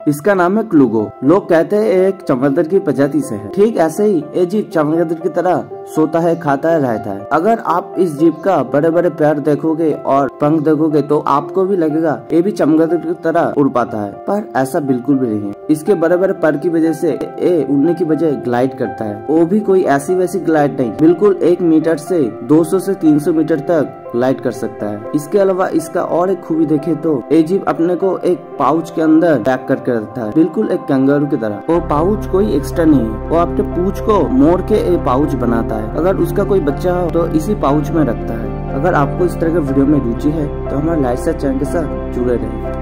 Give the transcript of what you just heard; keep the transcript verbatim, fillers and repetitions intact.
इसका नाम है क्लूगो। लोग कहते हैं एक चमगादड़ की प्रजाति से है। ठीक ऐसे ही ये जीव चमगादड़ की तरह सोता है, खाता है, रहता है। अगर आप इस जीव का बड़े बड़े पैर देखोगे और पंख देखोगे तो आपको भी लगेगा ये भी चमगादड़ की तरह उड़ पाता है, पर ऐसा बिल्कुल भी नहीं है। इसके बड़े बड़े पैर की वजह से ये उड़ने की बजाय ग्लाइड करता है। वो भी कोई ऐसी वैसी ग्लाइड नहीं, बिल्कुल एक मीटर से दो सौ से तीन सौ मीटर तक ग्लाइड कर सकता है। इसके अलावा इसका और एक खूबी देखे तो ये जीव अपने को एक पाउच के अंदर पैक करके रखता है, बिल्कुल एक कंगारू की तरह। वो पाउच कोई एक्स्ट्रा नहीं है, वो अपने पूंछ को मोड़ के एक पाउच बनाता है। अगर उसका कोई बच्चा हो तो इसी पाउच में रखता है। अगर आपको इस तरह के वीडियो में रुचि है तो हमारे लाइफ स्टाइल चैनल के साथ जुड़े रहें।